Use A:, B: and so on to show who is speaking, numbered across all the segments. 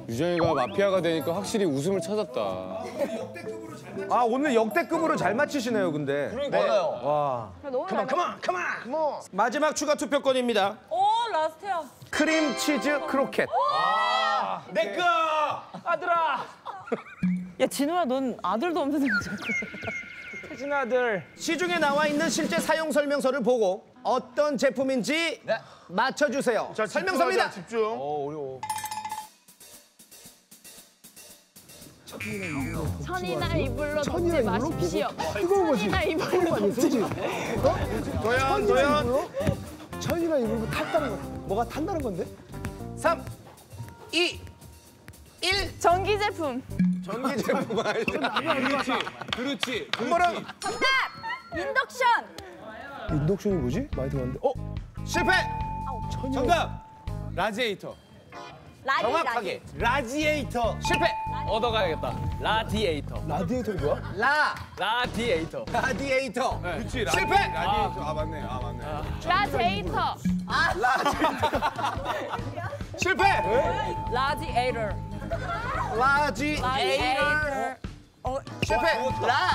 A: 유정이가 마피아가 되니까 확실히 웃음을 찾았다.
B: 아 오늘 역대급으로 잘 맞히시네요, 근데.
C: 맞아요.
B: 와.
D: 그만.
B: 마지막 추가 투표권입니다.
E: 오 라스트야.
B: 크림치즈 크로켓.
D: 내 거. 아들아.
E: 야 진우야 넌 아들도 없는 생각.
B: 태진 아들. 시중에 나와 있는 실제 사용 설명서를 보고 어떤 제품인지 맞춰주세요.
D: 자,
B: 설명서입니다.
D: 집중.
B: 어려워.
F: 천이나 이불로 덮지 마십시오.
G: 뜨거운 거지.
F: 천이나 이불로
G: 그치?
B: 도연.
G: 천이나 이불고 탔다는 거. 뭐가 탄다는 건데?
B: 3, 2, 1.
F: 전기 제품.
B: 전기 제품 알죠?
A: 그렇지.
B: 뭐라고?
F: 정답. 인덕션.
G: 인덕션이 뭐지? 많이 들어봤는데.
B: 실패.
A: 정답. 라지에이터.
B: 정확하게.
D: 라지에이터.
B: 실패.
C: 얻어가야겠다. 라디에이터.
G: 라디에이터가 뭐야?
C: 라디에이터.
B: 라디에이터.
A: 그렇지.
B: 실패.
A: 라디에이터. 아 맞네.
F: 라제이터.
B: 실패.
E: 라디에이터.
B: 라지에이터. 실패.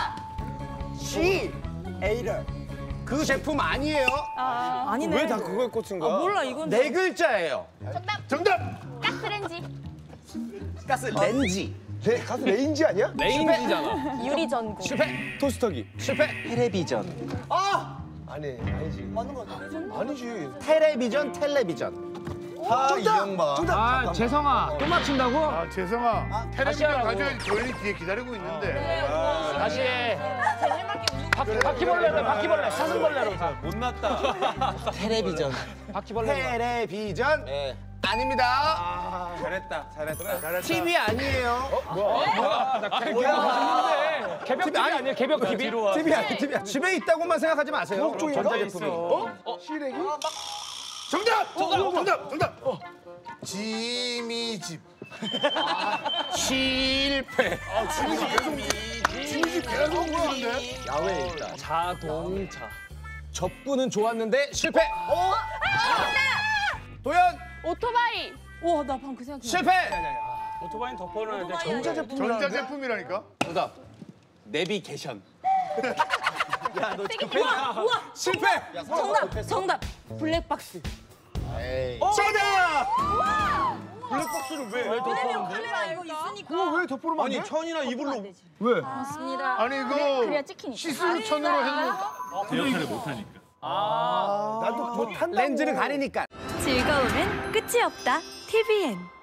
D: 에이터.
B: 그 제품 아니에요.
E: 아니네.
A: 왜 다 그거에 꽂힌 거야?
E: 몰라 이건.
B: 네 글자예요.
D: 정답.
F: 가스렌지.
B: 가스 렌지.
G: 가스 레인지 아니야?
C: 레인지잖아.
F: 유리전구.
B: 실패.
A: 토스터기.
B: 실패.
D: 텔레비전.
G: 아니지. 맞는 거 같아. 아니지.
B: 텔레비전.
D: 이영박.
C: 아 재성아 또 맞춘다고?
D: 아, 재성아. 텔레비전
C: 하라고.
D: 가져야지. 도현이 뒤에 기다리고 있는데.
C: 다시 해. 바퀴벌레로 바퀴벌레 사슴벌레로 가.
A: 못났다.
D: 텔레비전.
C: 바퀴벌레.
B: 텔레비전. 아닙니다.
A: 잘했다.
B: TV 아니에요.
C: 개벽 TV 아니에요? 개벽 TV?
B: TV 아니에요. TV 아니에요. 집에 있다고만 생각하지 마세요. 전자제품이.
G: 시래기?
D: 정답. 지미집.
B: 실패.
D: 지미집 계속 부르는데.
B: 야외에 있다.
C: 자동차.
B: 접근은 좋았는데 실패. 도연
F: 오토바이.
E: 와 나 방금 그 생각.
B: 실패.
C: 오토바이는 덮어놓어야 돼.
D: 전자제품이라니까.
A: 정답. 내비게이션.
B: 실패.
E: 정답. 블랙박스.
B: 정답.
D: 블랙박스를 왜?
E: 왜냐면 카메라 이거 있으니까.
G: 그거 왜 덮어놓으면 안 돼?
A: 천이나 이불로.
G: 왜?
F: 맞습니다.
D: 아니
F: 그래야
D: 그
F: 찍히니까.
D: 시스루천으로 해도
G: 나도 뭐 탄다고.
B: 렌즈를 가리니까.
H: 즐거움엔 끝이 없다. TVN.